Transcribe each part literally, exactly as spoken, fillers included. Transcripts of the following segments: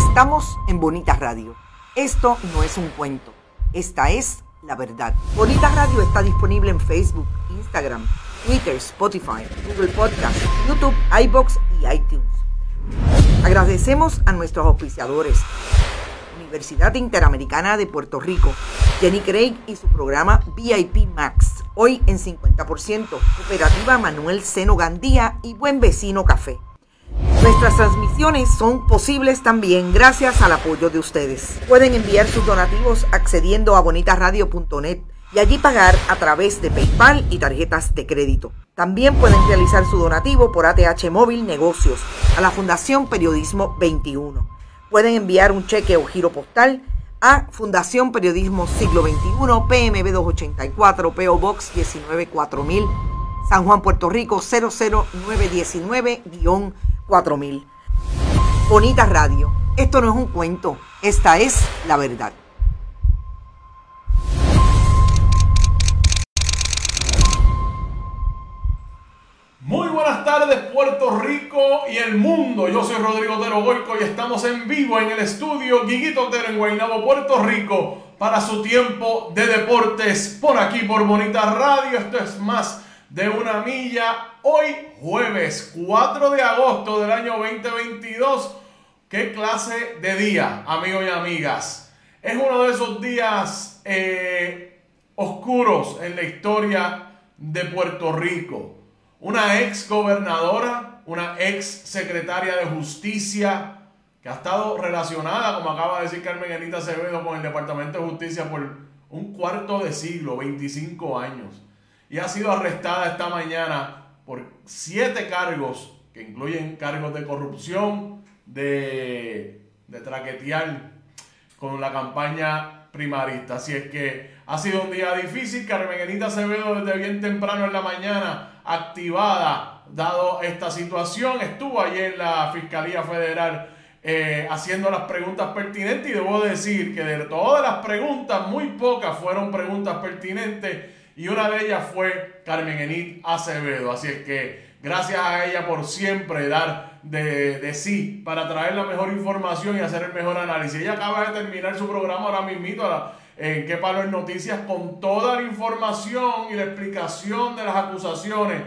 Estamos en Bonita Radio. Esto no es un cuento. Esta es la verdad. Bonita Radio está disponible en Facebook, Instagram, Twitter, Spotify, Google Podcast, YouTube, iVoox y iTunes. Agradecemos a nuestros auspiciadores: Universidad Interamericana de Puerto Rico, Jenny Craig y su programa V I P Max, hoy en cincuenta por ciento, Cooperativa Manuel Seno Gandía y Buen Vecino Café. Nuestras transmisiones son posibles también gracias al apoyo de ustedes. Pueden enviar sus donativos accediendo a bonita radio punto net y allí pagar a través de PayPal y tarjetas de crédito. También pueden realizar su donativo por A T H Móvil Negocios a la Fundación Periodismo veintiuno. Pueden enviar un cheque o giro postal a Fundación Periodismo Siglo veintiuno, P M B doscientos ochenta y cuatro, P O Box diecinueve cuatro mil, San Juan, Puerto Rico cero cero nueve diecinueve cuatro mil. Bonita Radio. Esto no es un cuento. Esta es la verdad. Muy buenas tardes, Puerto Rico y el mundo. Yo soy Rodrigo Otero Goico y estamos en vivo en el estudio Guiguito Otero en Guaynabo, Puerto Rico, para su tiempo de deportes por aquí por Bonita Radio. Esto es Más de una Milla. Hoy jueves cuatro de agosto del año veinte veintidós. ¿Qué clase de día, amigos y amigas? Es uno de esos días eh, oscuros en la historia de Puerto Rico. Una ex gobernadora, una ex secretaria de justicia que ha estado relacionada, como acaba de decir Carmen Anita Acevedo, con el Departamento de Justicia por un cuarto de siglo, veinticinco años. Y ha sido arrestada esta mañana por siete cargos, que incluyen cargos de corrupción, de, de traquetear con la campaña primarista. Así es que ha sido un día difícil. Carmen Anita Acevedo desde bien temprano en la mañana activada, dado esta situación. Estuvo ayer en la Fiscalía Federal eh, haciendo las preguntas pertinentes, y debo decir que de todas las preguntas, muy pocas fueron preguntas pertinentes, y una de ellas fue Carmen Enid Acevedo. Así es que gracias a ella por siempre dar de, de sí para traer la mejor información y hacer el mejor análisis. Ella acaba de terminar su programa ahora mismito en Qué Palo en Noticias, con toda la información y la explicación de las acusaciones,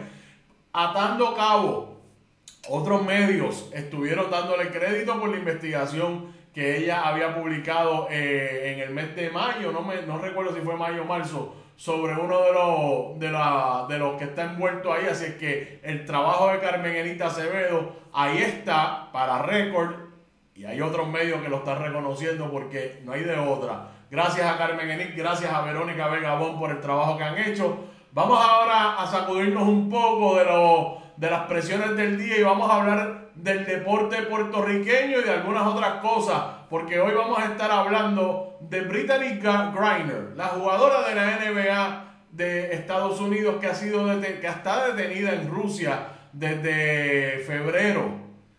atando cabo. Otros medios estuvieron dándole crédito por la investigación que ella había publicado eh, en el mes de mayo, no, me, no recuerdo si fue mayo o marzo, sobre uno de los, de, la, de los que está envuelto ahí. Así es que el trabajo de Carmen Anita Acevedo ahí está para récord, y hay otros medios que lo están reconociendo porque no hay de otra. Gracias a Carmen Enid, gracias a Verónica Vega Bon por el trabajo que han hecho. Vamos ahora a sacudirnos un poco de, lo, de las presiones del día y vamos a hablar del deporte puertorriqueño y de algunas otras cosas, porque hoy vamos a estar hablando de Brittney Griner, la jugadora de la N B A de Estados Unidos que ha sido deten- que está detenida en Rusia desde febrero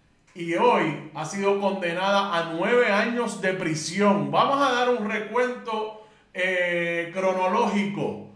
y hoy ha sido condenada a nueve años de prisión. Vamos a dar un recuento eh, cronológico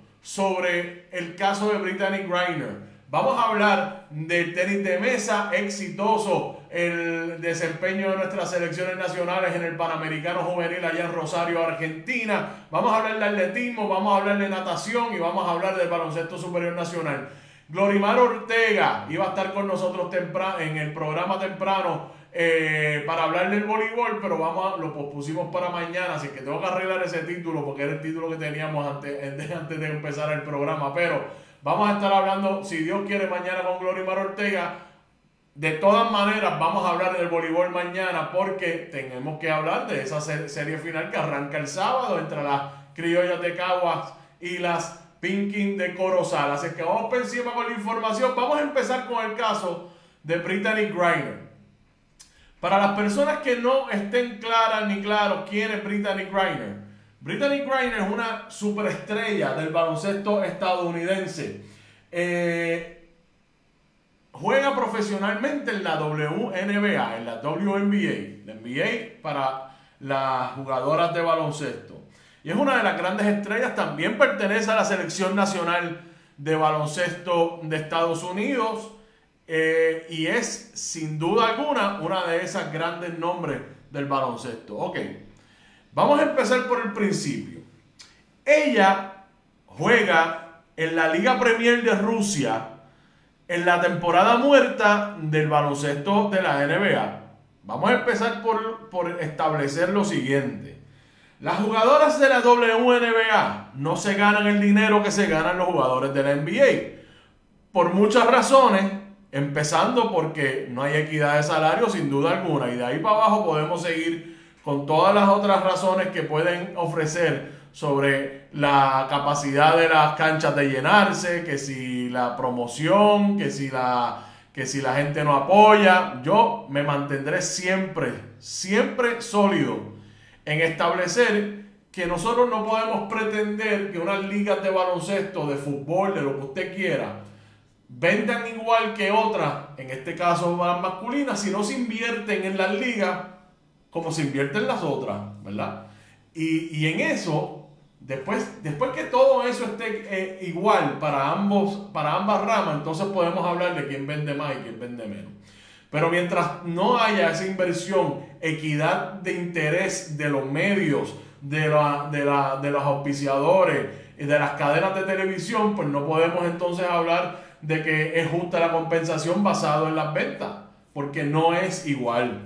sobre el caso de Brittney Griner. Vamos a hablar del tenis de mesa exitoso, el desempeño de nuestras selecciones nacionales en el Panamericano Juvenil allá en Rosario, Argentina. Vamos a hablar de atletismo, vamos a hablar de natación y vamos a hablar del baloncesto superior nacional. Glorimar Ortega iba a estar con nosotros temprano, en el programa temprano eh, para hablar del voleibol, pero vamos a, lo pospusimos para mañana, así que tengo que arreglar ese título porque era el título que teníamos antes, antes de empezar el programa. Pero vamos a estar hablando, si Dios quiere, mañana con Glorimar Ortega. De todas maneras, vamos a hablar del voleibol mañana porque tenemos que hablar de esa serie final que arranca el sábado entre las Criollas de Caguas y las Pinkin de Corozal. Así que vamos por encima con la información. Vamos a empezar con el caso de Brittney Griner. Para las personas que no estén claras ni claros quién es Brittney Griner, Brittney Griner es una superestrella del baloncesto estadounidense. Eh, juega profesionalmente en la W N B A, en la W N B A, la N B A para las jugadoras de baloncesto. Y es una de las grandes estrellas. También pertenece a la selección nacional de baloncesto de Estados Unidos. Eh, y es sin duda alguna una de esas grandes nombres del baloncesto. Ok, vamos a empezar por el principio. Ella juega en la Liga Premier de Rusia en la temporada muerta del baloncesto de la N B A. Vamos a empezar por, por establecer lo siguiente. Las jugadoras de la W N B A no se ganan el dinero que se ganan los jugadores de la N B A. Por muchas razones, empezando porque no hay equidad de salario sin duda alguna. Y de ahí para abajo podemos seguir con todas las otras razones que pueden ofrecer sobre la capacidad de las canchas de llenarse, que si la promoción, que si la, que si la gente no apoya. Yo me mantendré siempre, siempre sólido en establecer que nosotros no podemos pretender que unas ligas de baloncesto, de fútbol, de lo que usted quiera, vendan igual que otras, en este caso las masculinas, si no se invierten en las ligas como se invierten las otras, ¿verdad? Y, y en eso, después, después que todo eso esté eh, igual para, ambos, para ambas ramas, entonces podemos hablar de quién vende más y quién vende menos. Pero mientras no haya esa inversión, equidad de interés de los medios, de, la, de, la, de los auspiciadores y de las cadenas de televisión, pues no podemos entonces hablar de que es justa la compensación basado en las ventas, porque no es igual.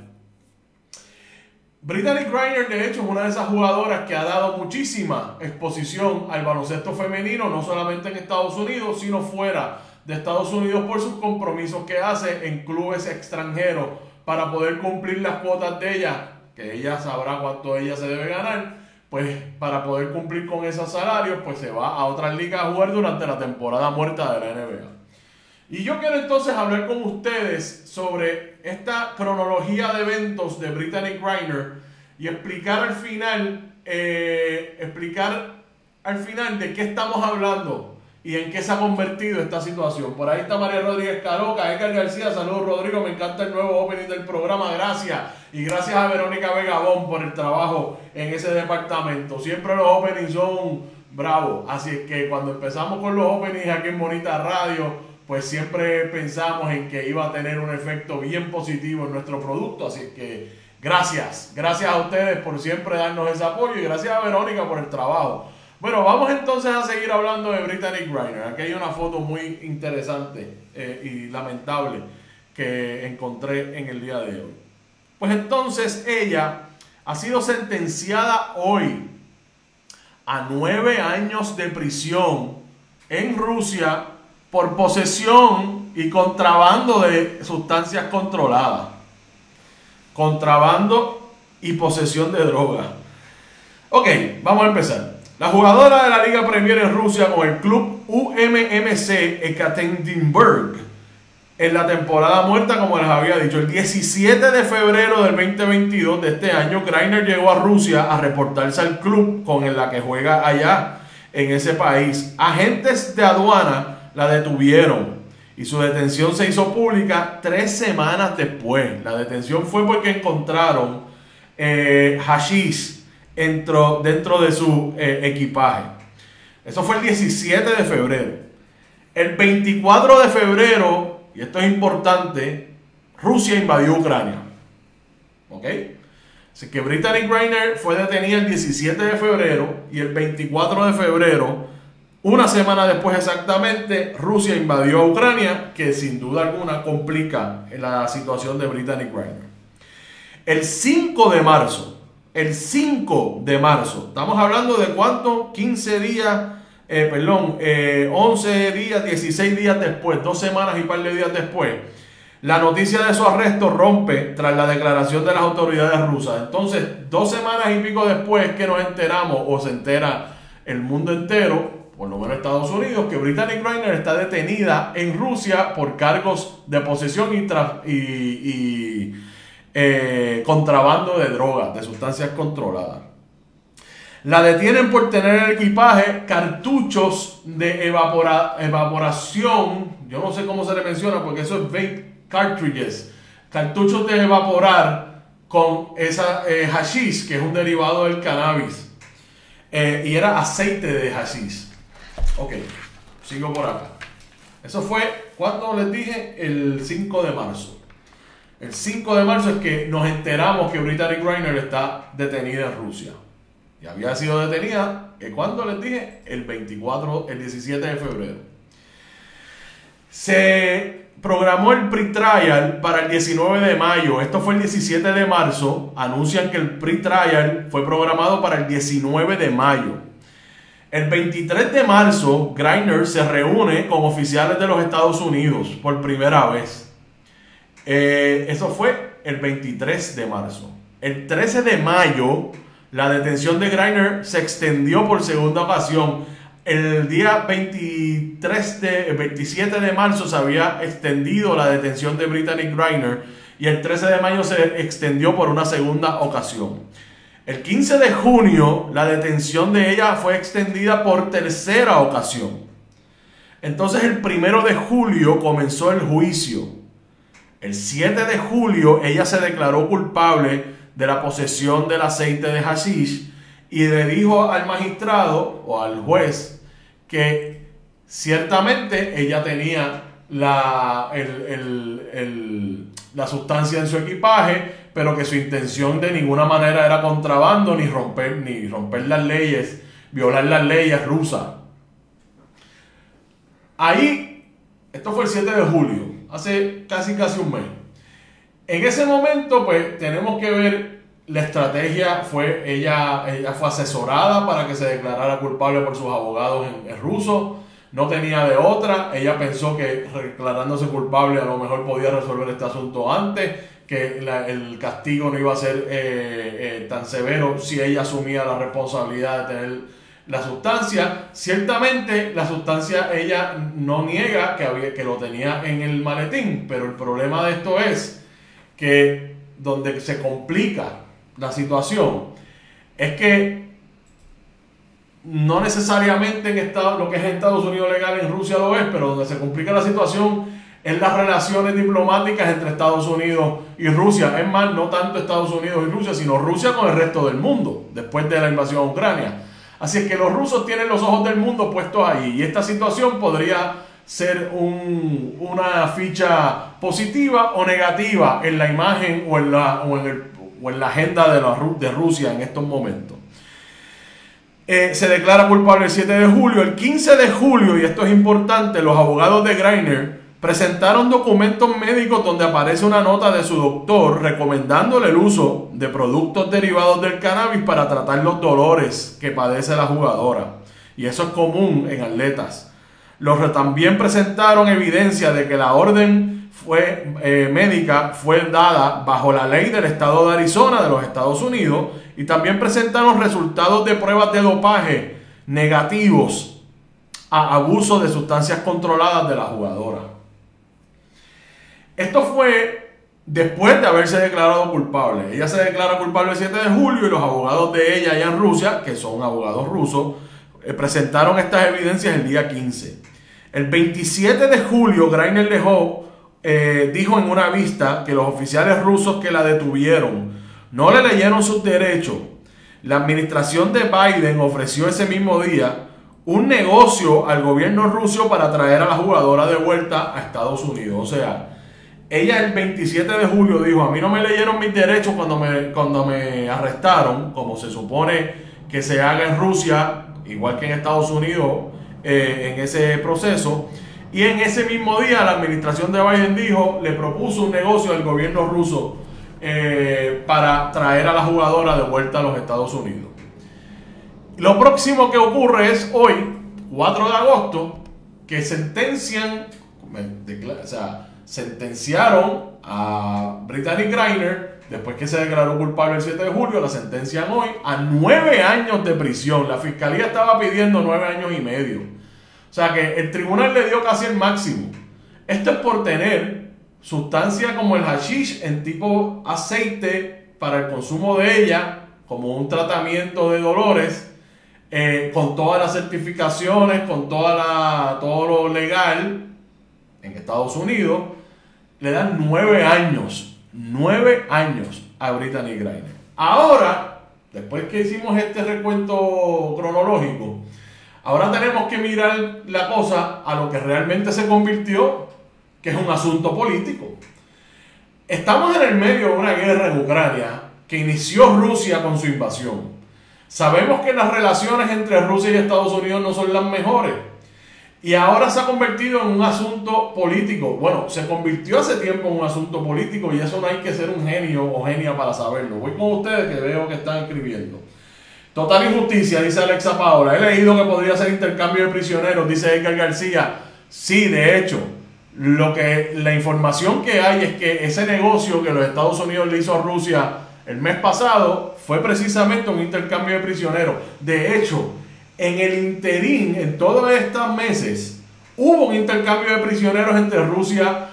Brittney Griner, de hecho, es una de esas jugadoras que ha dado muchísima exposición al baloncesto femenino, no solamente en Estados Unidos, sino fuera de Estados Unidos por sus compromisos que hace en clubes extranjeros para poder cumplir las cuotas de ella, que ella sabrá cuánto ella se debe ganar, pues para poder cumplir con esos salarios, pues se va a otras ligas a jugar durante la temporada muerta de la N B A. Y yo quiero entonces hablar con ustedes sobre esta cronología de eventos de Brittney Griner y explicar al final, eh, explicar al final de qué estamos hablando y en qué se ha convertido esta situación. Por ahí está María Rodríguez Caroca, Edgar García, saludos Rodrigo, me encanta el nuevo opening del programa, gracias. Y gracias a Verónica Vegabón por el trabajo en ese departamento. Siempre los openings son bravos, así es que cuando empezamos con los openings aquí en Bonita Radio, pues siempre pensamos en que iba a tener un efecto bien positivo en nuestro producto. Así que gracias, gracias a ustedes por siempre darnos ese apoyo y gracias a Verónica por el trabajo. Bueno, vamos entonces a seguir hablando de Brittney Griner. Aquí hay una foto muy interesante eh, y lamentable que encontré en el día de hoy. Pues entonces ella ha sido sentenciada hoy a nueve años de prisión en Rusia por posesión y contrabando de sustancias controladas. Contrabando y posesión de drogas. Ok, vamos a empezar. La jugadora de la Liga Premier en Rusia con el club U M M C Ekaterinburg en la temporada muerta, como les había dicho, el diecisiete de febrero del veinte veintidós de este año, Griner llegó a Rusia a reportarse al club con el que juega allá en ese país. Agentes de aduana la detuvieron y su detención se hizo pública tres semanas después. La detención fue porque encontraron eh, hashish dentro, dentro de su eh, equipaje. Eso fue el diecisiete de febrero. El veinticuatro de febrero, y esto es importante, Rusia invadió Ucrania. ¿Ok? Así que Brittney Griner fue detenida el diecisiete de febrero y el veinticuatro de febrero, una semana después exactamente, Rusia invadió a Ucrania, que sin duda alguna complica la situación de Brittney Griner. El cinco de marzo, el cinco de marzo, estamos hablando de cuánto, quince días, eh, perdón, eh, once días, dieciséis días después, dos semanas y un par de días después, la noticia de su arresto rompe tras la declaración de las autoridades rusas. Entonces, dos semanas y pico después que nos enteramos, o se entera el mundo entero, por lo menos Estados Unidos, que Brittney Griner está detenida en Rusia por cargos de posesión y, tra y, y eh, contrabando de drogas, de sustancias controladas. La detienen por tener en el equipaje cartuchos de evapora evaporación, yo no sé cómo se le menciona porque eso es vape cartridges, cartuchos de evaporar con esa eh, hashish, que es un derivado del cannabis, eh, y era aceite de hashish. Ok, sigo por acá. Eso fue, cuando les dije, el cinco de marzo. El cinco de marzo es que nos enteramos que Brittany Griner está detenida en Rusia. Y había sido detenida, ¿cuándo les dije? El veinticuatro, el diecisiete de febrero. Se programó el pre-trial para el diecinueve de mayo. Esto fue el diecisiete de marzo. Anuncian que el pre-trial fue programado para el diecinueve de mayo. El veintitrés de marzo, Griner se reúne con oficiales de los Estados Unidos por primera vez. Eh, eso fue el veintitrés de marzo. El trece de mayo, la detención de Griner se extendió por segunda ocasión. El día veintitrés de, veintisiete de marzo se había extendido la detención de Brittany Griner y el trece de mayo se extendió por una segunda ocasión. El quince de junio la detención de ella fue extendida por tercera ocasión. Entonces el primero de julio comenzó el juicio. El siete de julio ella se declaró culpable de la posesión del aceite de hashish y le dijo al magistrado o al juez que ciertamente ella tenía la, el, el, el, la sustancia en su equipaje, pero que su intención de ninguna manera era contrabando ni romper, ni romper las leyes, violar las leyes rusas. Ahí, esto fue el siete de julio, hace casi casi un mes. En ese momento, pues, tenemos que ver la estrategia. Fue, ella, ella fue asesorada para que se declarara culpable por sus abogados en, en ruso. No tenía de otra. Ella pensó que declarándose culpable a lo mejor podía resolver este asunto antes, que la, el castigo no iba a ser eh, eh, tan severo si ella asumía la responsabilidad de tener la sustancia. Ciertamente la sustancia ella no niega que, había, que lo tenía en el maletín, pero el problema de esto es que donde se complica la situación es que no necesariamente en Estados, lo que es en Estados Unidos legal, en Rusia lo es, pero donde se complica la situación es las relaciones diplomáticas entre Estados Unidos y Rusia. Es más, no tanto Estados Unidos y Rusia, sino Rusia con el resto del mundo después de la invasión a Ucrania. Así es que los rusos tienen los ojos del mundo puestos ahí, y esta situación podría ser un, una ficha positiva o negativa en la imagen o en la, o en el, o en la agenda de, la, de Rusia en estos momentos. Eh, se declara culpable el siete de julio. El quince de julio, y esto es importante, los abogados de Griner presentaron documentos médicos donde aparece una nota de su doctor recomendándole el uso de productos derivados del cannabis para tratar los dolores que padece la jugadora. Y eso es común en atletas. Los también presentaron evidencia de que la orden fue, eh, médica fue dada bajo la ley del estado de Arizona de los Estados Unidos, y también presentaron resultados de pruebas de dopaje negativos a abuso de sustancias controladas de la jugadora. Esto fue después de haberse declarado culpable. Ella se declara culpable el siete de julio y los abogados de ella allá en Rusia, que son abogados rusos, eh, presentaron estas evidencias el día quince. El veintisiete de julio, Griner dejó, eh, dijo en una vista que los oficiales rusos que la detuvieron no le leyeron sus derechos. La administración de Biden ofreció ese mismo día un negocio al gobierno ruso para traer a la jugadora de vuelta a Estados Unidos. O sea, ella el veintisiete de julio dijo: a mí no me leyeron mis derechos cuando me, cuando me arrestaron, como se supone que se haga en Rusia, igual que en Estados Unidos, eh, en ese proceso. Y en ese mismo día la administración de Biden dijo, le propuso un negocio al gobierno ruso eh, para traer a la jugadora de vuelta a los Estados Unidos. Lo próximo que ocurre es hoy, cuatro de agosto, que sentencian, o sea, sentenciaron a Brittany Griner, después que se declaró culpable el siete de julio, la sentencian hoy a nueve años de prisión. La fiscalía estaba pidiendo nueve años y medio. O sea que el tribunal le dio casi el máximo. Esto es por tener sustancia como el hashish en tipo aceite para el consumo de ella, como un tratamiento de dolores, eh, con todas las certificaciones, con toda la, todo lo legal en Estados Unidos. Le dan nueve años, nueve años a Brittany Griner. Ahora, después que hicimos este recuento cronológico, ahora tenemos que mirar la cosa a lo que realmente se convirtió, que es un asunto político. estamos en el medio de una guerra en Ucrania que inició Rusia con su invasión. Sabemos que las relaciones entre Rusia y Estados Unidos no son las mejores. Y ahora se ha convertido en un asunto político. Bueno, se convirtió hace tiempo en un asunto político y eso no hay que ser un genio o genia para saberlo. Voy con ustedes que veo que están escribiendo. Total injusticia, dice Alexa Paola. He leído que podría ser intercambio de prisioneros, dice Edgar García. Sí, de hecho, lo que, la información que hay es que ese negocio que los Estados Unidos le hizo a Rusia el mes pasado fue precisamente un intercambio de prisioneros. De hecho, en el interín, en todos estos meses, hubo un intercambio de prisioneros entre Rusia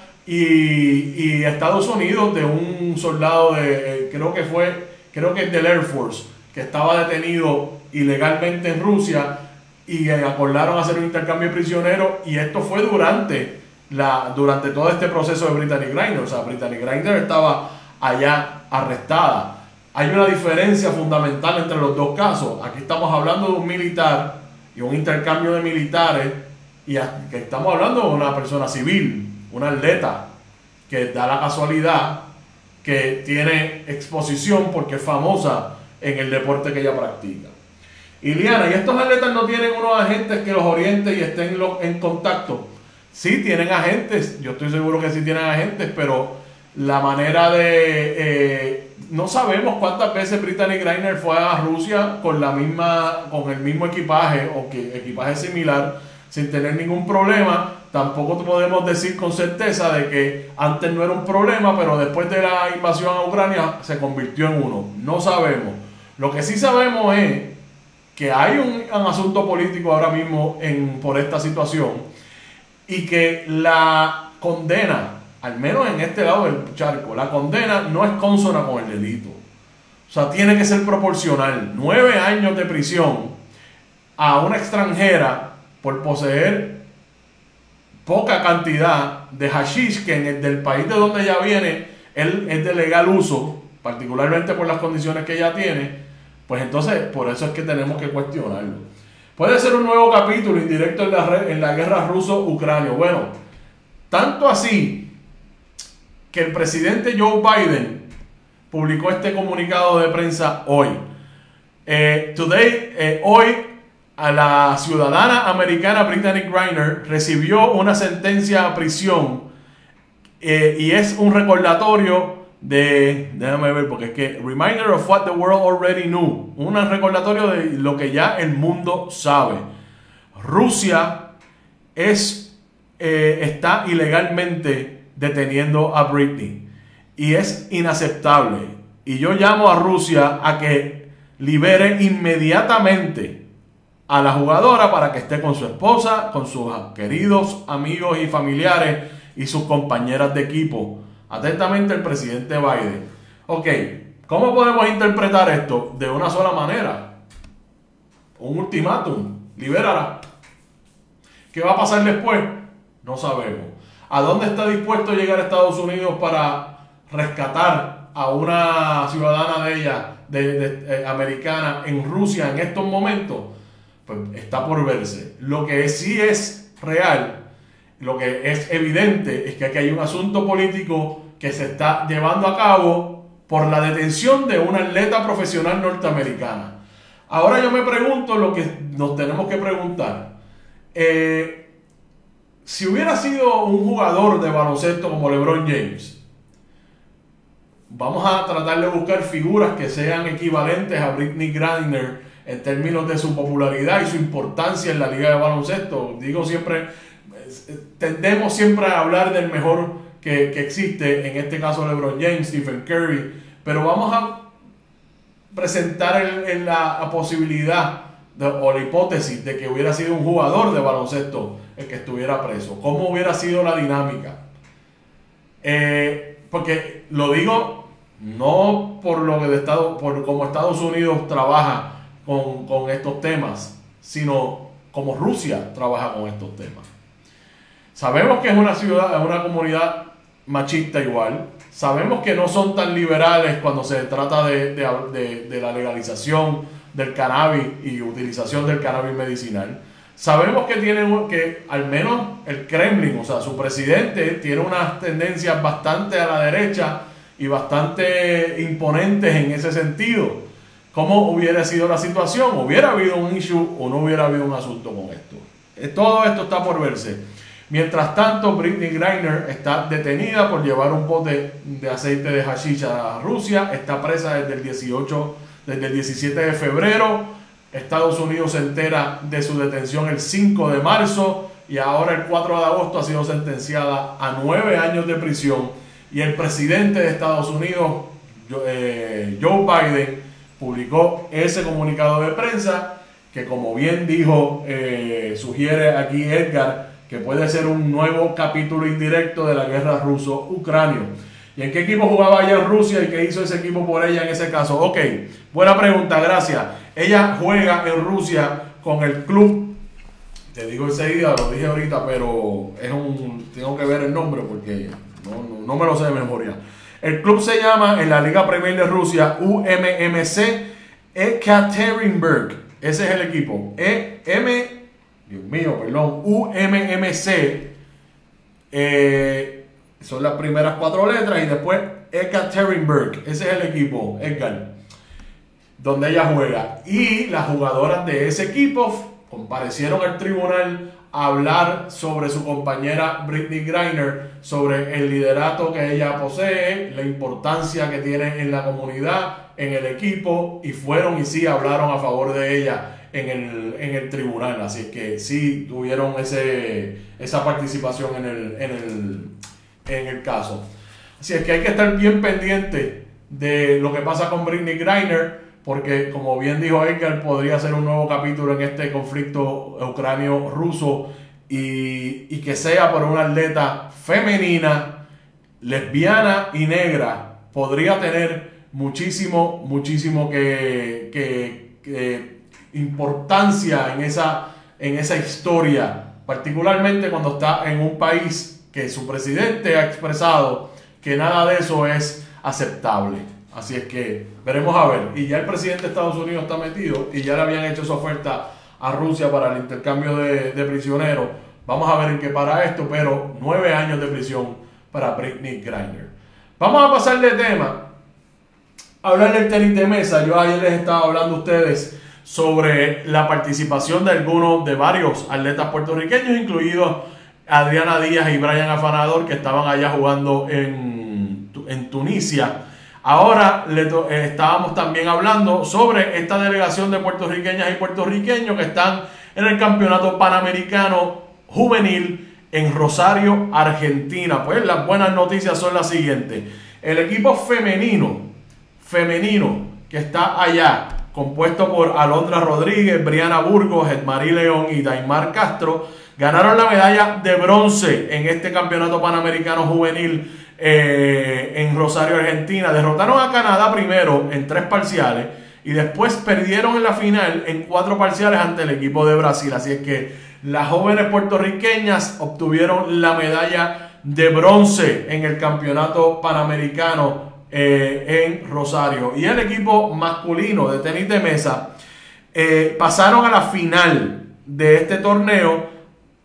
y, y Estados Unidos de un soldado de, eh, creo que fue, creo que es del Air Force, que estaba detenido ilegalmente en Rusia y eh, acordaron hacer un intercambio de prisioneros, y esto fue durante, la, durante todo este proceso de Brittany Griner. O sea, Brittany Griner estaba allá arrestada. Hay una diferencia fundamental entre los dos casos. Aquí estamos hablando de un militar y un intercambio de militares, y aquí estamos hablando de una persona civil, una atleta, que da la casualidad que tiene exposición porque es famosa en el deporte que ella practica. Iliana, ¿y estos atletas no tienen unos agentes que los orienten y estén en contacto? Sí, tienen agentes, yo estoy seguro que sí tienen agentes, pero la manera de... Eh, no sabemos cuántas veces Brittany Griner fue a Rusia con la misma, con el mismo equipaje o que equipaje similar sin tener ningún problema. Tampoco podemos decir con certeza de que antes no era un problema, pero después de la invasión a Ucrania se convirtió en uno. No sabemos. Lo que sí sabemos es que hay un, un asunto político ahora mismo en, por esta situación, y que la condena, al menos en este lado del charco, la condena no es consona con el delito. O sea, tiene que ser proporcional. Nueve años de prisión a una extranjera por poseer poca cantidad de hashish, que en el del país de donde ella viene él es de legal uso, particularmente por las condiciones que ella tiene. Pues entonces, por eso es que tenemos que cuestionarlo. Puede ser un nuevo capítulo indirecto en la, en la guerra ruso-ucrania. Bueno, tanto así que el presidente Joe Biden publicó este comunicado de prensa hoy. Eh, today, eh, hoy, a la ciudadana americana Brittany Griner recibió una sentencia a prisión, eh, y es un recordatorio de, déjame ver porque es que, reminder of what the world already knew, un recordatorio de lo que ya el mundo sabe. Rusia es, eh, está ilegalmente deteniendo a Britney y es inaceptable, y yo llamo a Rusia a que libere inmediatamente a la jugadora para que esté con su esposa, con sus queridos amigos y familiares y sus compañeras de equipo. Atentamente, el presidente Biden. Ok, ¿cómo podemos interpretar esto? De una sola manera. Un ultimátum. Libérala. ¿Qué va a pasar después? No sabemos. ¿A dónde está dispuesto a llegar Estados Unidos para rescatar a una ciudadana de ella, de, de, eh, americana, en Rusia en estos momentos? Pues está por verse. Lo que sí es real, lo que es evidente, es que aquí hay un asunto político que se está llevando a cabo por la detención de una atleta profesional norteamericana. Ahora yo me pregunto lo que nos tenemos que preguntar. Eh, si hubiera sido un jugador de baloncesto como LeBron James, vamos a tratar de buscar figuras que sean equivalentes a Brittany Griner en términos de su popularidad y su importancia en la liga de baloncesto. Digo siempre, tendemos siempre a hablar del mejor que, que existe, en este caso LeBron James, Stephen Curry, pero vamos a presentar el, el, la, la posibilidad de, o la hipótesis de que hubiera sido un jugador de baloncesto el que estuviera preso. ¿Cómo hubiera sido la dinámica? Eh, porque lo digo no por lo que de Estado, por como Estados Unidos trabaja con, con estos temas, sino como Rusia trabaja con estos temas. Sabemos que es una ciudad, es una comunidad machista igual. Sabemos que no son tan liberales cuando se trata de, de, de, de la legalización del cannabis y utilización del cannabis medicinal. Sabemos que tiene que al menos el Kremlin, o sea, su presidente, tiene unas tendencias bastante a la derecha y bastante imponentes en ese sentido. ¿Cómo hubiera sido la situación? ¿Hubiera habido un issue o no hubiera habido un asunto con esto? Todo esto está por verse. Mientras tanto, Brittney Griner está detenida por llevar un bote de aceite de hashish a Rusia. Está presa desde el dieciocho, desde el diecisiete de febrero. Estados Unidos se entera de su detención el cinco de marzo y ahora el cuatro de agosto ha sido sentenciada a nueve años de prisión. Y el presidente de Estados Unidos, eh, Joe Biden, publicó ese comunicado de prensa que, como bien dijo, eh, sugiere aquí Edgar, que puede ser un nuevo capítulo indirecto de la guerra ruso-ucranio. ¿Y en qué equipo jugaba ella en Rusia y qué hizo ese equipo por ella en ese caso? Ok, buena pregunta, gracias. Ella juega en Rusia con el club, te digo enseguida, lo dije ahorita, pero es un, tengo que ver el nombre porque no, no, no me lo sé de memoria. El club se llama, en la Liga Premier de Rusia, U M M C Ekaterinburg. Ese es el equipo. E M, Dios mío, perdón, U M M C. Eh, son las primeras cuatro letras y después Ekaterinburg. Ese es el equipo, Edgar, donde ella juega. Y las jugadoras de ese equipo comparecieron al tribunal a hablar sobre su compañera Brittney Griner, sobre el liderato que ella posee, la importancia que tiene en la comunidad, en el equipo, y fueron y sí hablaron a favor de ella en el, en el tribunal. Así es que sí tuvieron ese, esa participación en el, en, el, en el caso. Así es que hay que estar bien pendiente de lo que pasa con Brittney Griner, porque, como bien dijo Edgar, podría ser un nuevo capítulo en este conflicto ucranio-ruso y, y que sea por una atleta femenina, lesbiana y negra, podría tener muchísimo, muchísimo que, que, que importancia en esa, en esa historia, particularmente cuando está en un país que su presidente ha expresado que nada de eso es aceptable. Así es que veremos a ver. Y ya el presidente de Estados Unidos está metido y ya le habían hecho esa oferta a Rusia para el intercambio de, de prisioneros. Vamos a ver en qué para esto, pero nueve años de prisión para Brittney Griner. Vamos a pasar de tema. Hablar del tenis de mesa. Yo ayer les estaba hablando a ustedes sobre la participación de algunos, de varios atletas puertorriqueños, incluidos Adriana Díaz y Brian Afanador, que estaban allá jugando en, en Tunisia. Ahora le to- eh, estábamos también hablando sobre esta delegación de puertorriqueñas y puertorriqueños que están en el Campeonato Panamericano Juvenil en Rosario, Argentina. Pues las buenas noticias son las siguientes. El equipo femenino, femenino que está allá, compuesto por Alondra Rodríguez, Briana Burgos, Edmarí León y Daimar Castro, ganaron la medalla de bronce en este Campeonato Panamericano Juvenil Eh, en Rosario, Argentina. Derrotaron a Canadá primero en tres parciales y después perdieron en la final en cuatro parciales ante el equipo de Brasil. Así es que las jóvenes puertorriqueñas obtuvieron la medalla de bronce en el Campeonato Panamericano eh, en Rosario. Y el equipo masculino de tenis de mesa eh, pasaron a la final de este torneo.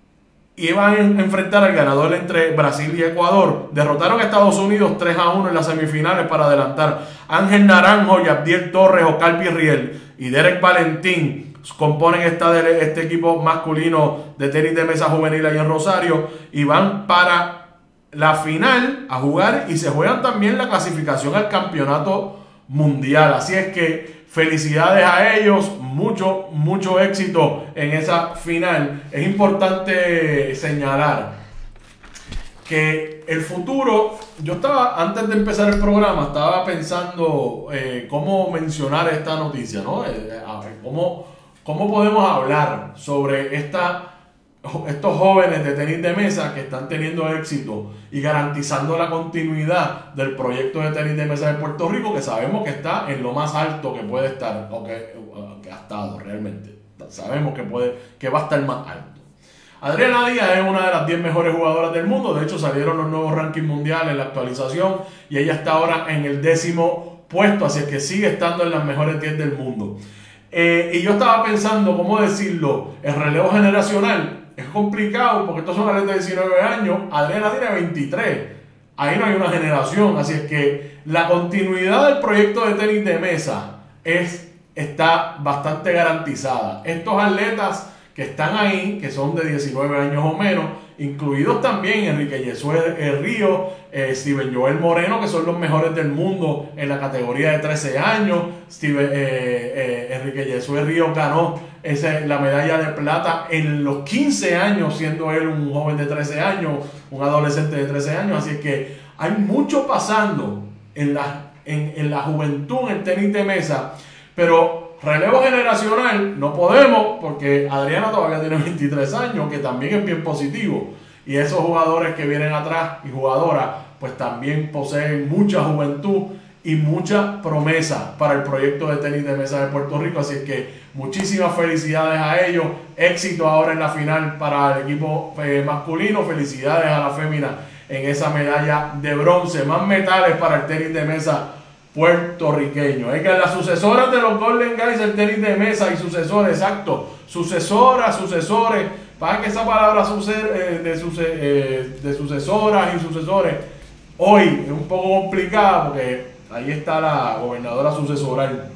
Iban a enfrentar al ganador entre Brasil y Ecuador. Derrotaron a Estados Unidos tres a uno en las semifinales para adelantar. Ángel Naranjo y Abdiel Torres, Ocalpi Riel y Derek Valentín componen esta, este equipo masculino de tenis de mesa juvenil ahí en Rosario y van para la final a jugar y se juegan también la clasificación al campeonato mundial. Así es que felicidades a ellos, mucho, mucho éxito en esa final. Es importante señalar que el futuro, yo estaba, antes de empezar el programa, estaba pensando eh, cómo mencionar esta noticia, ¿no? Eh, a ver, cómo, cómo podemos hablar sobre esta, estos jóvenes de tenis de mesa que están teniendo éxito y garantizando la continuidad del proyecto de tenis de mesa de Puerto Rico, que sabemos que está en lo más alto que puede estar, o que, o que ha estado realmente. Sabemos que, puede, que va a estar más alto. Adriana Díaz es una de las diez mejores jugadoras del mundo. De hecho, salieron los nuevos rankings mundiales en la actualización y ella está ahora en el décimo puesto, así que sigue estando en las mejores diez del mundo. Eh, y yo estaba pensando, ¿cómo decirlo? El relevo generacional es complicado porque estos son atletas de diecinueve años, Adriana tiene veintitrés. Ahí no hay una generación, así es que la continuidad del proyecto de tenis de mesa es, está bastante garantizada. Estos atletas que están ahí, que son de diecinueve años o menos, incluidos también Enrique Yesué Río, eh, Steven Joel Moreno, que son los mejores del mundo en la categoría de trece años. Steven, eh, eh, Enrique Yesué Río ganó ese, la medalla de plata en los quince años, siendo él un joven de trece años, un adolescente de trece años. Así que hay mucho pasando en la, en, en la juventud en el tenis de mesa, pero relevo generacional no podemos, porque Adriana todavía tiene veintitrés años, que también es bien positivo, y esos jugadores que vienen atrás y jugadoras pues también poseen mucha juventud y mucha promesa para el proyecto de tenis de mesa de Puerto Rico. Así que muchísimas felicidades a ellos, éxito ahora en la final para el equipo eh, masculino, felicidades a la fémina en esa medalla de bronce, más metales para el tenis de mesa puertorriqueño. Es que las sucesoras de los Golden Guys del tenis de mesa y sucesores, exacto, sucesoras, sucesores, para que esa palabra suceder, eh, de, suce, eh, de sucesoras y sucesores hoy es un poco complicada porque ahí está la gobernadora sucesoral.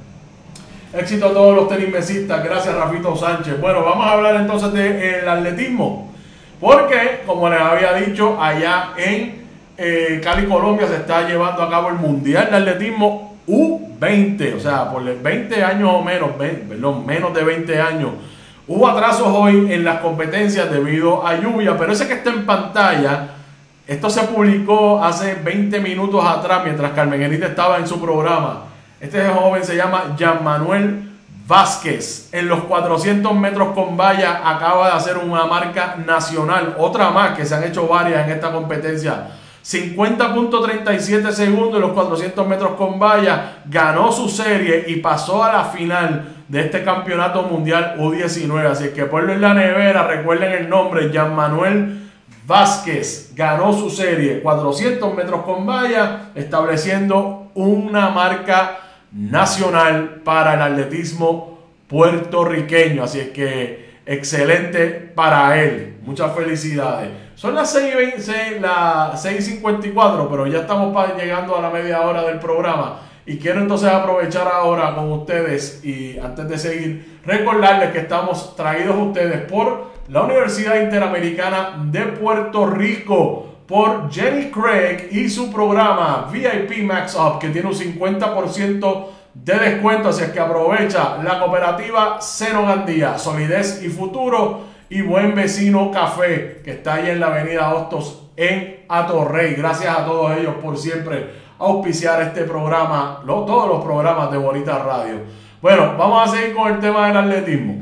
Éxito a todos los tenismesistas, gracias Rafito Sánchez. Bueno, vamos a hablar entonces del atletismo, porque como les había dicho, allá en Eh, Cali, Colombia, se está llevando a cabo el Mundial de Atletismo U veinte, o sea, por veinte años o menos, perdón, menos de veinte años. Hubo atrasos hoy en las competencias debido a lluvia, pero ese que está en pantalla, esto se publicó hace veinte minutos atrás mientras Carmen Enita estaba en su programa. Este joven se llama Jean Manuel Vázquez. En los cuatrocientos metros con valla acaba de hacer una marca nacional, otra más que se han hecho varias en esta competencia. cincuenta punto treinta y siete segundos en los cuatrocientos metros con valla, ganó su serie y pasó a la final de este campeonato mundial U diecinueve. Así que ponlo en la nevera, recuerden el nombre, Jean Manuel Vázquez ganó su serie cuatrocientos metros con valla, estableciendo una marca nacional para el atletismo puertorriqueño. Así es que excelente para él, muchas felicidades. Son las seis cincuenta y cuatro, pero ya estamos llegando a la media hora del programa y quiero entonces aprovechar ahora con ustedes y antes de seguir recordarles que estamos traídos a ustedes por la Universidad Interamericana de Puerto Rico, por Jenny Craig y su programa V I P Max Up, que tiene un cincuenta por ciento de descuento, así es que aprovecha la cooperativa Seno Gandía, solidez y futuro, y Buen Vecino Café, que está ahí en la avenida Hostos en Atorrey. Gracias a todos ellos por siempre auspiciar este programa, lo, todos los programas de Bonita Radio. Bueno, vamos a seguir con el tema del atletismo.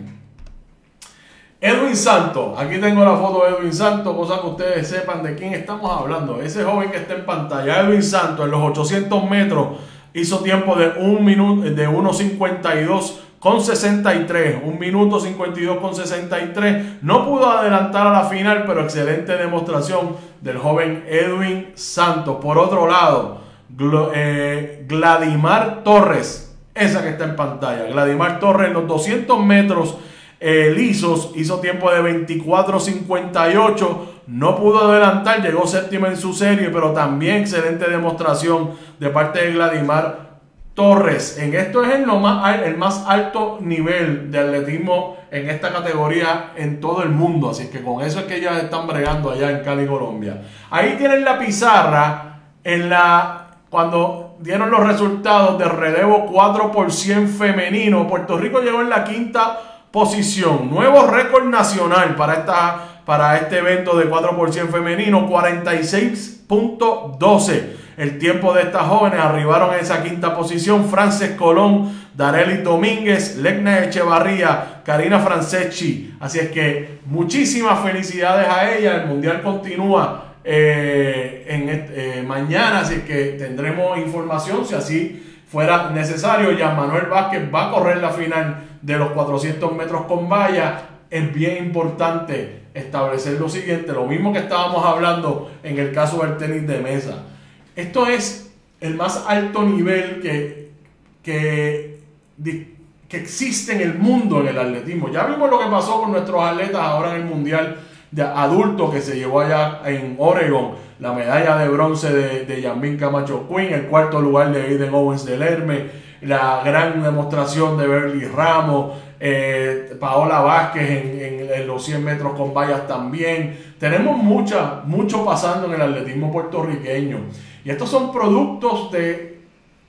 Edwin Santos, aquí tengo la foto de Edwin Santos, cosa que ustedes sepan de quién estamos hablando. Ese joven que está en pantalla, Edwin Santos, en los ochocientos metros hizo tiempo de un minuto, de uno cincuenta y dos con sesenta y tres, un minuto cincuenta y dos con sesenta y tres. No pudo adelantar a la final, pero excelente demostración del joven Edwin Santos. Por otro lado, Gl eh, Gladimar Torres, esa que está en pantalla, Gladimar Torres en los doscientos metros eh, lisos hizo tiempo de veinticuatro cincuenta y ocho. No pudo adelantar, llegó séptima en su serie, pero también excelente demostración de parte de Gladimar Torres. En esto es el, más, el más alto nivel de atletismo en esta categoría en todo el mundo. Así que con eso es que ya están bregando allá en Cali, Colombia. Ahí tienen la pizarra en la, cuando dieron los resultados del relevo cuatro por cien femenino. Puerto Rico llegó en la quinta posición. Nuevo récord nacional para, esta, para este evento de cuatro por cien femenino. cuarenta y seis punto doce. El tiempo de estas jóvenes. Arribaron a esa quinta posición Frances Colón, Darelis Domínguez, Legna Echevarría, Karina Franceschi. Así es que muchísimas felicidades a ella. El mundial continúa eh, en este, eh, mañana, así que tendremos información si así fuera necesario. Jean Manuel Vázquez va a correr la final de los cuatrocientos metros con valla. Es bien importante establecer lo siguiente, lo mismo que estábamos hablando en el caso del tenis de mesa. Esto es el más alto nivel que, que que existe en el mundo en el atletismo. Ya vimos lo que pasó con nuestros atletas ahora en el Mundial de Adultos que se llevó allá en Oregon, la medalla de bronce de, de Yanmín Camacho Quinn, el cuarto lugar de Aiden Owens del Hermes, la gran demostración de Berly Ramos, eh, Paola Vázquez en, en, en los cien metros con vallas también. Tenemos mucha, mucho pasando en el atletismo puertorriqueño. Y estos son productos de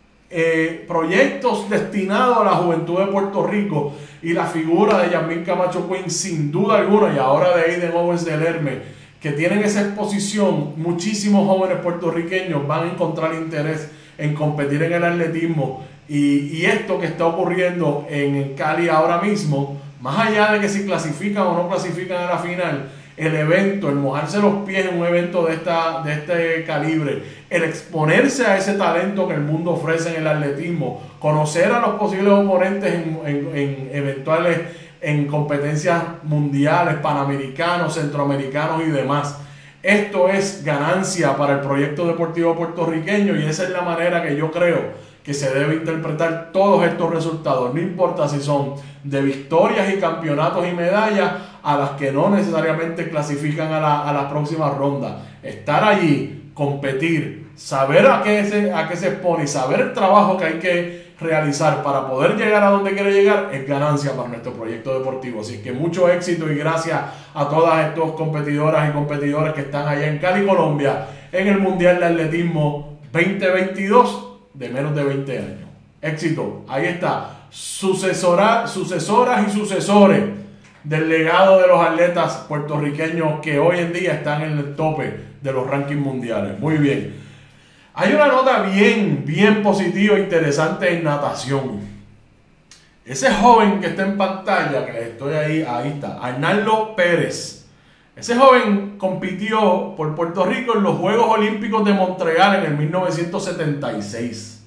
eh, proyectos destinados a la juventud de Puerto Rico. Y la figura de Yanmín Camacho Quinn, sin duda alguna, y ahora de Aiden Owens del Hermes, que tienen esa exposición, muchísimos jóvenes puertorriqueños van a encontrar interés en competir en el atletismo. Y, y esto que está ocurriendo en Cali ahora mismo, más allá de que si clasifican o no clasifican a la final, el evento, el mojarse los pies en un evento de, esta, de este calibre, el exponerse a ese talento que el mundo ofrece en el atletismo, conocer a los posibles oponentes en, en, en eventuales, en competencias mundiales, panamericanos, centroamericanos y demás. Esto es ganancia para el proyecto deportivo puertorriqueño y esa es la manera que yo creo que se debe interpretar todos estos resultados, no importa si son de victorias y campeonatos y medallas a las que no necesariamente clasifican a la, a la próxima ronda. Estar allí, competir, saber a qué, se, a qué se expone y saber el trabajo que hay que realizar para poder llegar a donde quiere llegar es ganancia para nuestro proyecto deportivo. Así que mucho éxito y gracias a todas estas competidoras y competidores que están allá en Cali, Colombia, en el Mundial de Atletismo veinte veintidós de menos de veinte años. Éxito, ahí está. Sucesora, sucesoras y sucesores del legado de los atletas puertorriqueños que hoy en día están en el tope de los rankings mundiales. Muy bien. Hay una nota bien, bien positiva e interesante en natación. Ese joven que está en pantalla, que estoy ahí, ahí está, Arnaldo Pérez. Ese joven compitió por Puerto Rico en los Juegos Olímpicos de Montreal en el mil novecientos setenta y seis.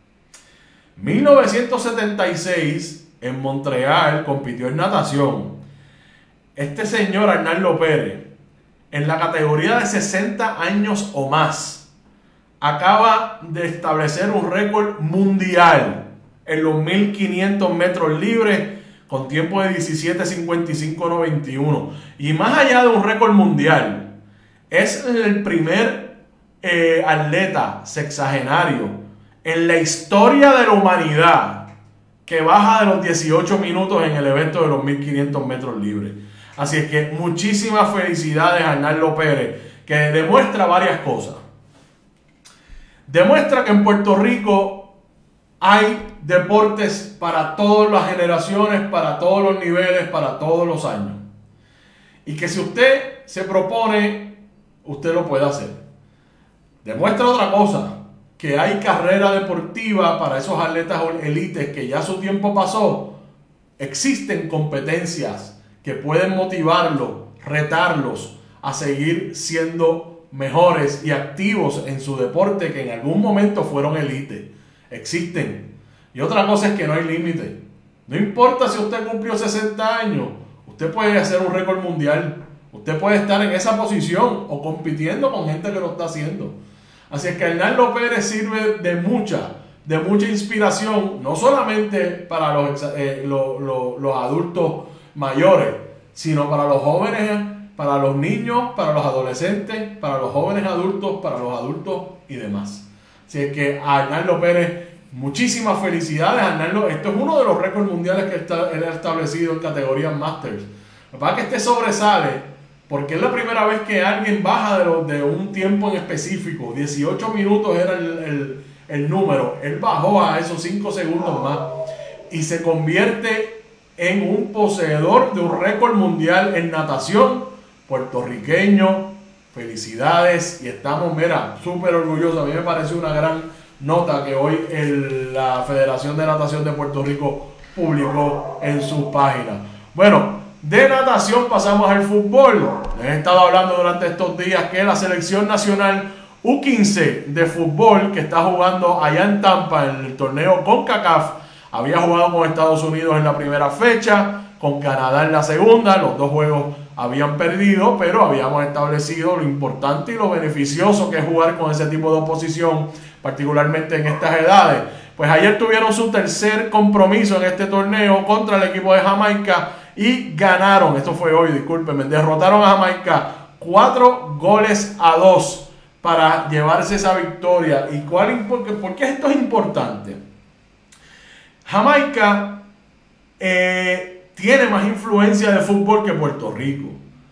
mil novecientos setenta y seis, en Montreal, compitió en natación. Este señor Arnaldo Pérez, en la categoría de sesenta años o más, acaba de establecer un récord mundial en los mil quinientos metros libres con tiempo de diecisiete cincuenta y cinco noventa y uno. Y más allá de un récord mundial, es el primer eh, atleta sexagenario en la historia de la humanidad que baja de los dieciocho minutos en el evento de los mil quinientos metros libres. Así es que muchísimas felicidades a Arnaldo Pérez, que demuestra varias cosas. Demuestra que en Puerto Rico hay deportes para todas las generaciones, para todos los niveles, para todos los años. Y que si usted se propone, usted lo puede hacer. Demuestra otra cosa, que hay carrera deportiva para esos atletas élites que ya su tiempo pasó. Existen competencias que pueden motivarlos, retarlos a seguir siendo mejores y activos en su deporte que en algún momento fueron élite. Existen. Y otra cosa es que no hay límite. No importa si usted cumplió sesenta años, usted puede hacer un récord mundial. Usted puede estar en esa posición o compitiendo con gente que lo está haciendo. Así es que Arnaldo Pérez sirve de mucha, de mucha inspiración, no solamente para los, eh, lo, lo, los adultos mayores, sino para los jóvenes, para los niños, para los adolescentes, para los jóvenes adultos, para los adultos y demás. Así es que a Arnaldo Pérez, muchísimas felicidades. Arnaldo, esto es uno de los récords mundiales que está, él ha establecido en categorías Masters. Lo que pasa es que este sobresale porque es la primera vez que alguien baja de, lo, de un tiempo en específico. dieciocho minutos era el, el, el número. Él bajó a esos cinco segundos más y se convierte en un poseedor de un récord mundial en natación puertorriqueño. Felicidades y estamos, mira, súper orgullosos. A mí me parece una gran nota que hoy el, la Federación de Natación de Puerto Rico publicó en su página. Bueno, de natación pasamos al fútbol. Les he estado hablando durante estos días que la selección nacional U quince de fútbol que está jugando allá en Tampa en el torneo CONCACAF había jugado con Estados Unidos en la primera fecha, con Canadá en la segunda. Los dos juegos habían perdido, pero habíamos establecido lo importante y lo beneficioso que es jugar con ese tipo de oposición, particularmente en estas edades. Pues ayer tuvieron su tercer compromiso en este torneo contra el equipo de Jamaica y ganaron, esto fue hoy, discúlpenme, derrotaron a Jamaica cuatro goles a dos para llevarse esa victoria. ¿Y cuál, por qué, por qué esto es importante? Jamaica eh, tiene más influencia de fútbol que Puerto Rico.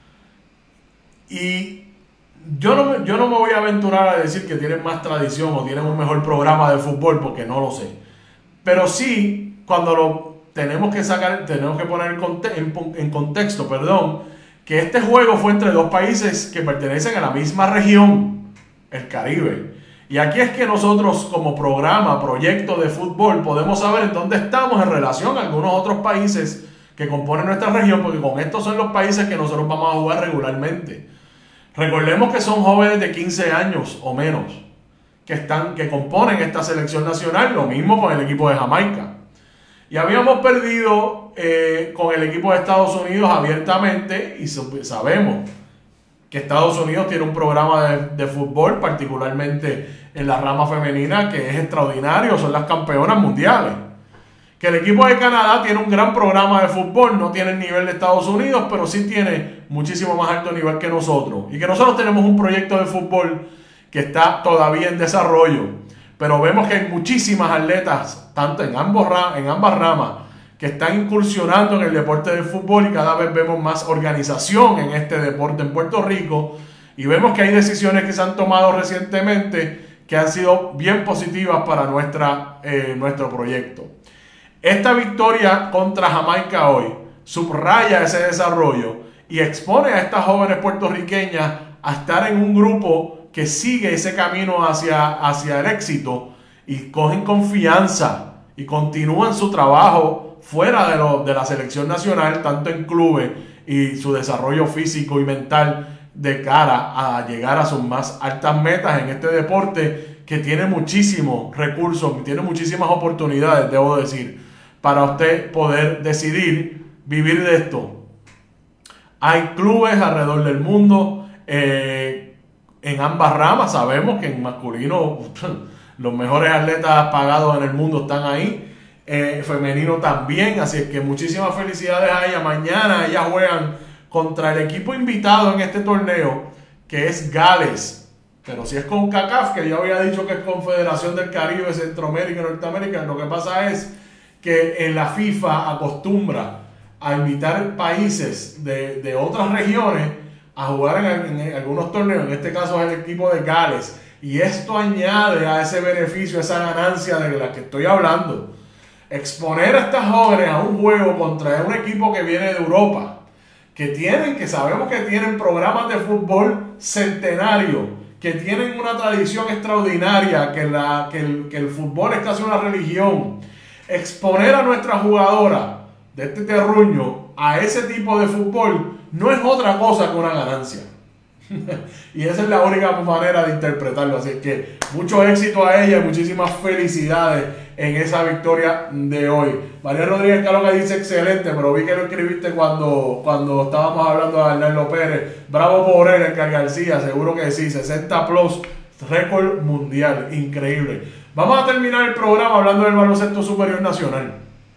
Y yo no, me, yo no me voy a aventurar a decir que tienen más tradición o tienen un mejor programa de fútbol, porque no lo sé. Pero sí, cuando lo tenemos que sacar, tenemos que poner en, en contexto, perdón, que este juego fue entre dos países que pertenecen a la misma región, el Caribe. Y aquí es que nosotros como programa, proyecto de fútbol, podemos saber en dónde estamos en relación a algunos otros países que componen nuestra región, porque con estos son los países que nosotros vamos a jugar regularmente. Recordemos que son jóvenes de quince años o menos que, están, que componen esta selección nacional, lo mismo con el equipo de Jamaica. Y habíamos perdido eh, con el equipo de Estados Unidos abiertamente, y sabemos que Estados Unidos tiene un programa de, de fútbol, particularmente en la rama femenina, que es extraordinario, son las campeonas mundiales. Que el equipo de Canadá tiene un gran programa de fútbol, no tiene el nivel de Estados Unidos, pero sí tiene muchísimo más alto nivel que nosotros. Y que nosotros tenemos un proyecto de fútbol que está todavía en desarrollo. Pero vemos que hay muchísimas atletas, tanto en, ambos, en ambas ramas, que están incursionando en el deporte del fútbol, y cada vez vemos más organización en este deporte en Puerto Rico. Y vemos que hay decisiones que se han tomado recientemente que han sido bien positivas para nuestra, eh, nuestro proyecto. Esta victoria contra Jamaica hoy subraya ese desarrollo y expone a estas jóvenes puertorriqueñas a estar en un grupo que sigue ese camino hacia, hacia el éxito, y cogen confianza y continúan su trabajo fuera de, lo, de la selección nacional, tanto en clubes, y su desarrollo físico y mental de cara a llegar a sus más altas metas en este deporte que tiene muchísimos recursos, tiene muchísimas oportunidades, debo decir, para usted poder decidir vivir de esto. Hay clubes alrededor del mundo, eh, en ambas ramas. Sabemos que en masculino los mejores atletas pagados en el mundo están ahí, eh, femenino también, así es que muchísimas felicidades a ellas. Mañana ellas juegan contra el equipo invitado en este torneo, que es Gales, pero si es con CACAF, que ya había dicho que es Confederación del Caribe, Centroamérica y Norteamérica. Lo que pasa es que en la FIFA acostumbra a invitar países de, de otras regiones a jugar en, en algunos torneos. En este caso es el equipo de Gales, y esto añade a ese beneficio, a esa ganancia de la que estoy hablando. Exponer a estas jóvenes a un juego contra un equipo que viene de Europa, que tienen, que sabemos que tienen programas de fútbol centenario, que tienen una tradición extraordinaria, que, la, que, el, que el fútbol es casi una religión. Exponer a nuestra jugadora de este terruño a ese tipo de fútbol no es otra cosa que una ganancia. Y esa es la única manera de interpretarlo. Así que mucho éxito a ella y muchísimas felicidades en esa victoria de hoy. María Rodríguez Caloca dice excelente, pero vi que lo escribiste cuando, cuando estábamos hablando de Arnaldo Pérez. Bravo por él, Edgar García, seguro que sí, sesenta plus, récord mundial, increíble. Vamos a terminar el programa hablando del baloncesto superior nacional.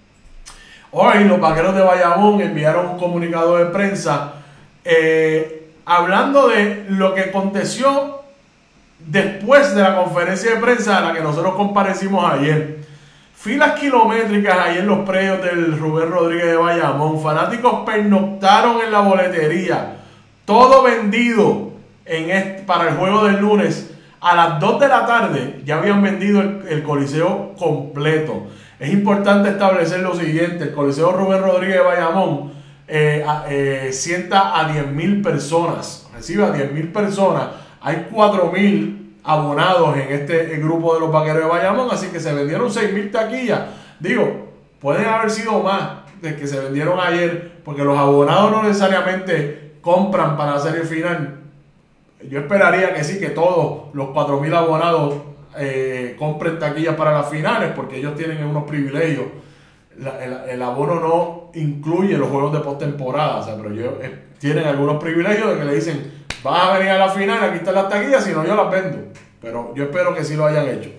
Hoy los Vaqueros de Bayamón enviaron un comunicado de prensa eh, hablando de lo que aconteció después de la conferencia de prensa a la que nosotros comparecimos ayer. Filas kilométricas ahí en los predios del Rubén Rodríguez de Bayamón. Fanáticos pernoctaron en la boletería. Todo vendido en este, para el juego del lunes. A las dos de la tarde ya habían vendido el, el Coliseo completo. Es importante establecer lo siguiente: el Coliseo Rubén Rodríguez de Bayamón eh, eh, sienta a diez mil personas, recibe a diez mil personas. Hay cuatro mil abonados en este el grupo de los Vaqueros de Bayamón, así que se vendieron seis mil taquillas. Digo, pueden haber sido más de que se vendieron ayer, porque los abonados no necesariamente compran para la serie final. Yo esperaría que sí, que todos los cuatro mil abonados eh, compren taquillas para las finales, porque ellos tienen unos privilegios. La, el, el abono no incluye los juegos de postemporada, o sea, pero ellos eh, tienen algunos privilegios de que le dicen: vas a venir a la final, aquí están las taquillas, si no yo las vendo. Pero yo espero que sí lo hayan hecho.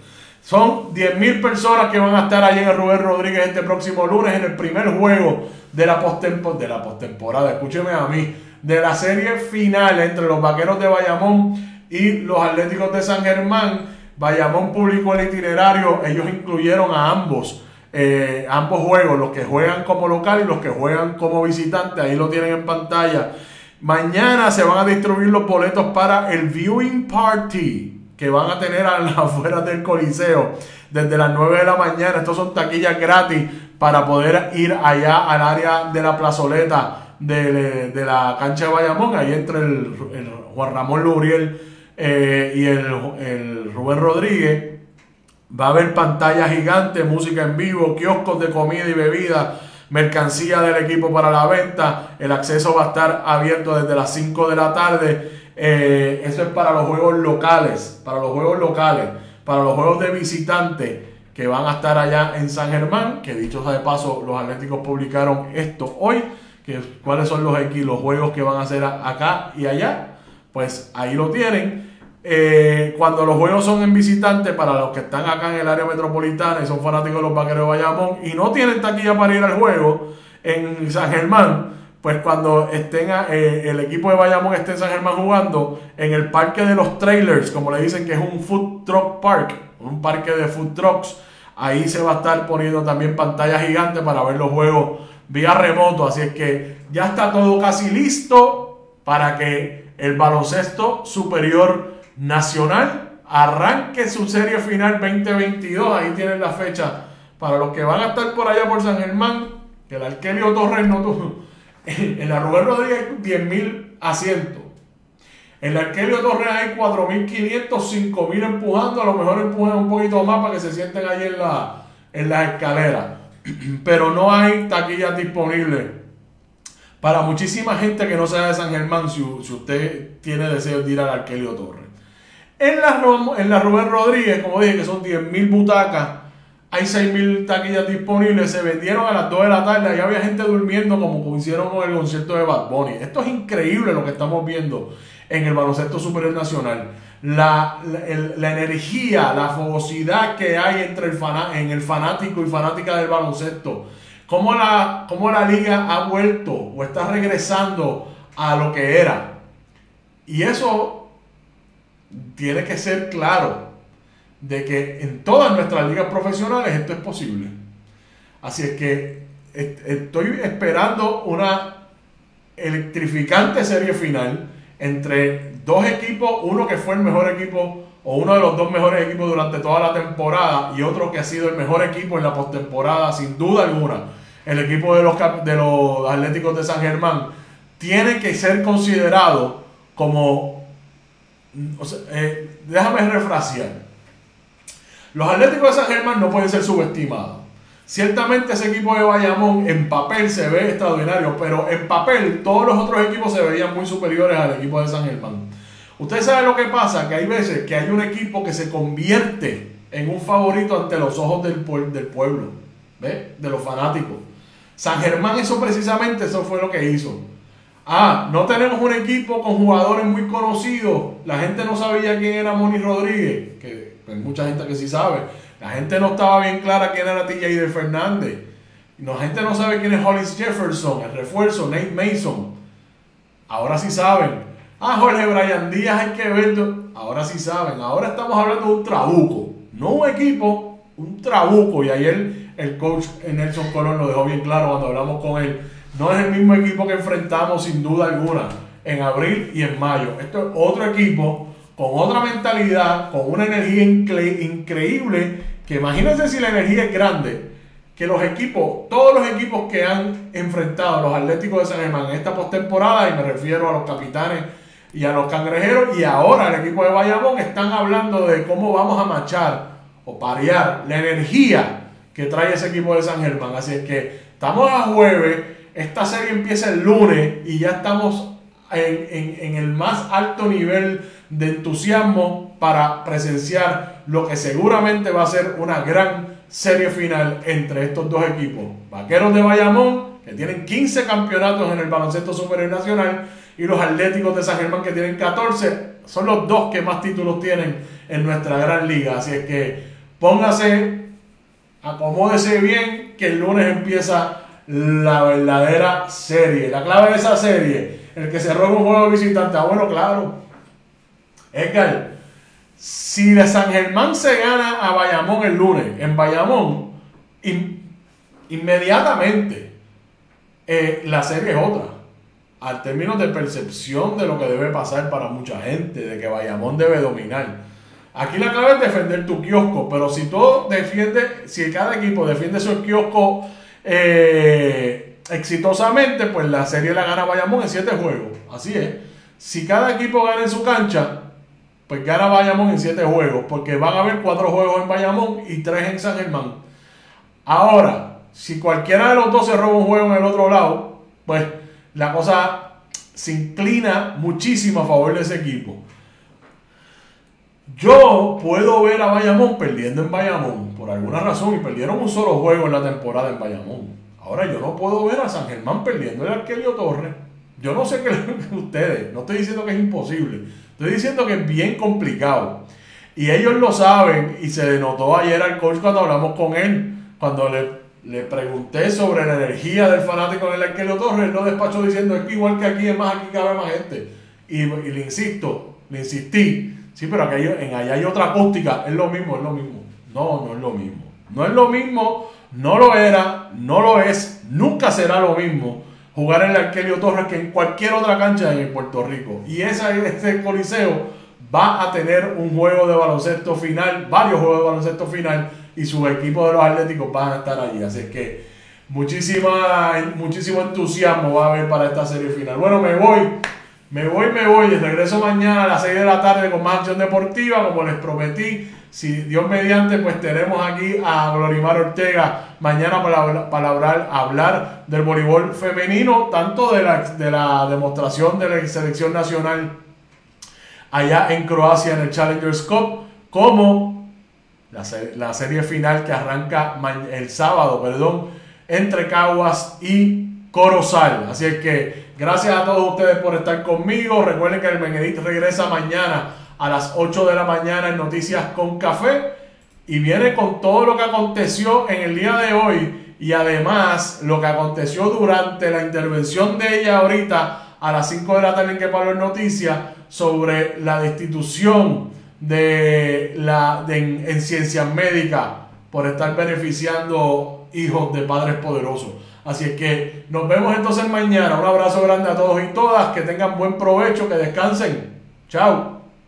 Son diez mil personas que van a estar allí en el Rubén Rodríguez este próximo lunes en el primer juego de la postemporada, de la postemporada, escúcheme a mí, de la serie final entre los Vaqueros de Bayamón y los Atléticos de San Germán. Bayamón publicó el itinerario, ellos incluyeron a ambos, eh, ambos juegos, los que juegan como local y los que juegan como visitante, ahí lo tienen en pantalla. Mañana se van a distribuir los boletos para el viewing party que van a tener a las afueras del Coliseo desde las nueve de la mañana. Estos son taquillas gratis para poder ir allá al área de la plazoleta de, de la cancha de Bayamón, ahí entre el, el Juan Ramón Luriel eh, y el, el Rubén Rodríguez. Va a haber pantalla gigante, música en vivo, kioscos de comida y bebida, mercancía del equipo para la venta. El acceso va a estar abierto desde las cinco de la tarde. Eh, eso es para los juegos locales, para los juegos locales, para los juegos de visitantes que van a estar allá en San Germán, que dicho sea de paso, los Atléticos publicaron esto hoy, que cuáles son los, los juegos que van a hacer acá y allá, pues ahí lo tienen. Eh, cuando los juegos son en visitante, para los que están acá en el área metropolitana y son fanáticos de los Vaqueros de Bayamón y no tienen taquilla para ir al juego en San Germán, pues cuando estén eh, el equipo de Bayamón esté en San Germán jugando, en el parque de los trailers, como le dicen, que es un food truck park, un parque de food trucks, ahí se va a estar poniendo también pantalla gigante para ver los juegos vía remoto. Así es que ya está todo casi listo para que el baloncesto superior nacional arranque su serie final veinte veintidós. Ahí tienen la fecha para los que van a estar por allá por San Germán, que el Arkelio Torres no tuvo. En la Rubén Rodríguez hay diez mil asientos. En la Arkelio Torres hay cuatro mil quinientos, cinco mil empujando. A lo mejor empujan un poquito más para que se sienten ahí en la, en las escaleras. Pero no hay taquillas disponibles para muchísima gente que no sea de San Germán, si, si usted tiene deseo de ir al Arkelio Torres. En la, en la Rubén Rodríguez, como dije, que son diez mil butacas, hay seis mil taquillas disponibles. Se vendieron a las dos de la tarde. Ahí había gente durmiendo, como hicieron con el concierto de Bad Bunny. Esto es increíble lo que estamos viendo en el baloncesto superior nacional. La, la, el, la energía, la fogosidad que hay entre el, fan, en el fanático y fanática del baloncesto. Cómo la, cómo la liga ha vuelto o está regresando a lo que era. Y eso tiene que ser claro, de que en todas nuestras ligas profesionales esto es posible. Así es que estoy esperando una electrificante serie final entre dos equipos, uno que fue el mejor equipo o uno de los dos mejores equipos durante toda la temporada y otro que ha sido el mejor equipo en la postemporada, sin duda alguna. El equipo de los, de los Atléticos de San Germán tiene que ser considerado como, o sea, eh, déjame refrasear. Los Atléticos de San Germán no pueden ser subestimados. Ciertamente ese equipo de Bayamón en papel se ve extraordinario, pero en papel todos los otros equipos se veían muy superiores al equipo de San Germán. Ustedes saben lo que pasa, que hay veces que hay un equipo que se convierte en un favorito ante los ojos del, del pueblo, ¿ve? De los fanáticos. San Germán, eso precisamente, eso fue lo que hizo. Ah, no tenemos un equipo con jugadores muy conocidos. La gente no sabía quién era Moni Rodríguez, que hay mucha gente que sí sabe. La gente no estaba bien clara quién era T J Fernández. La gente no sabe quién es Hollis Jefferson, el refuerzo, Nate Mason. Ahora sí saben. Ah, Jorge Brian Díaz, hay que verlo. Ahora sí saben. Ahora estamos hablando de un trabuco. No un equipo, un trabuco. Y ayer el coach Nelson Colón lo dejó bien claro cuando hablamos con él. No es el mismo equipo que enfrentamos sin duda alguna en abril y en mayo. Esto es otro equipo con otra mentalidad, con una energía incre- increíble, que imagínense si la energía es grande, que los equipos, todos los equipos que han enfrentado a los Atléticos de San Germán en esta postemporada, y me refiero a los Capitanes y a los Cangrejeros, y ahora el equipo de Bayamón, están hablando de cómo vamos a machar o parear la energía que trae ese equipo de San Germán. Así es que estamos a jueves, esta serie empieza el lunes y ya estamos en, en, en el más alto nivel de entusiasmo para presenciar lo que seguramente va a ser una gran serie final entre estos dos equipos. Vaqueros de Bayamón, que tienen quince campeonatos en el baloncesto superior nacional, y los Atléticos de San Germán, que tienen catorce. Son los dos que más títulos tienen en nuestra gran liga. Así es que póngase, acomódese bien, que el lunes empieza la verdadera serie. La clave de esa serie, el que se roba un juego visitante. Ah, bueno, claro. Edgar, si de San Germán se gana a Bayamón el lunes, en Bayamón, in, inmediatamente eh, la serie es otra. Al término de percepción de lo que debe pasar para mucha gente, de que Bayamón debe dominar. Aquí la clave es defender tu kiosco, pero si todo defiende, si cada equipo defiende su kiosco eh, exitosamente, pues la serie la gana Bayamón en siete juegos. Así es. Si cada equipo gana en su cancha, pues gana Bayamón en siete juegos, porque van a haber cuatro juegos en Bayamón y tres en San Germán. Ahora, si cualquiera de los dos se roba un juego en el otro lado, pues la cosa se inclina muchísimo a favor de ese equipo. Yo puedo ver a Bayamón perdiendo en Bayamón por alguna razón, y perdieron un solo juego en la temporada en Bayamón. Ahora yo no puedo ver a San Germán perdiendo el Arkelio Torres. Yo no sé qué ustedes, no estoy diciendo que es imposible, estoy diciendo que es bien complicado. Y ellos lo saben, y se denotó ayer al coach cuando hablamos con él, cuando le, le pregunté sobre la energía del fanático en el Arkelio Torres. Él lo despachó diciendo: es que igual que aquí, es más, aquí cabe más gente. Y, y le insisto, le insistí. Sí, pero aquí, en allá hay otra acústica. Es lo mismo, es lo mismo. No, no es lo mismo. No es lo mismo, no lo era, no lo es, nunca será lo mismo jugar en el Arkelio Torres que en cualquier otra cancha en Puerto Rico. Y esa, este coliseo va a tener un juego de baloncesto final, varios juegos de baloncesto final, y sus equipos de los Atléticos van a estar allí. Así que muchísima, muchísimo entusiasmo va a haber para esta serie final. Bueno, me voy. Me voy, me voy, regreso mañana a las seis de la tarde con más acción deportiva, como les prometí. Si Dios mediante, pues tenemos aquí a Glorimar Ortega mañana para, para hablar, hablar del voleibol femenino, tanto de la, de la demostración de la selección nacional allá en Croacia en el Challengers Cup, como la, la serie final que arranca el sábado, perdón, entre Caguas y Corozal. Así es que gracias a todos ustedes por estar conmigo. Recuerden que el Menedit regresa mañana a las ocho de la mañana en Noticias con Café, y viene con todo lo que aconteció en el día de hoy, y además lo que aconteció durante la intervención de ella ahorita a las cinco de la tarde en Que Palo en Noticias sobre la destitución de la de, en, en ciencias médicas por estar beneficiando hijos de padres poderosos. Así es que nos vemos entonces mañana. Un abrazo grande a todos y todas. Que tengan buen provecho, que descansen. Chao.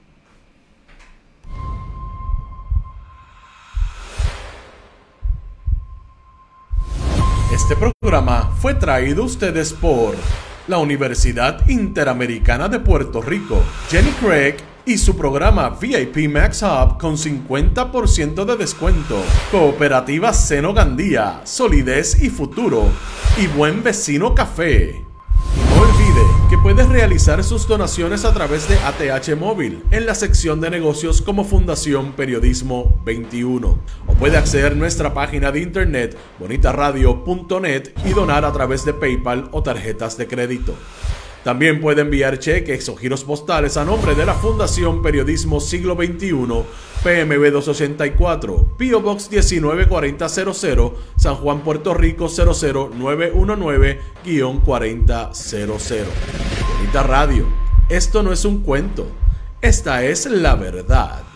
Este programa fue traído a ustedes por la Universidad Interamericana de Puerto Rico, Jenny Craig y su programa V I P Max Hub con cincuenta por ciento de descuento. Cooperativa Seno Gandía, solidez y futuro. Y Buen Vecino Café. No olvide que puedes realizar sus donaciones a través de A T H Móvil en la sección de negocios como Fundación Periodismo veintiuno. O puede acceder a nuestra página de internet bonita radio punto net y donar a través de PayPal o tarjetas de crédito. También puede enviar cheques o giros postales a nombre de la Fundación Periodismo Siglo veintiuno, P M B doscientos ochenta y cuatro, P O Box diecinueve cuarenta cero cero, San Juan, Puerto Rico cero cero nueve uno nueve cuarenta cero cero. Bonita Radio, esto no es un cuento, esta es la verdad.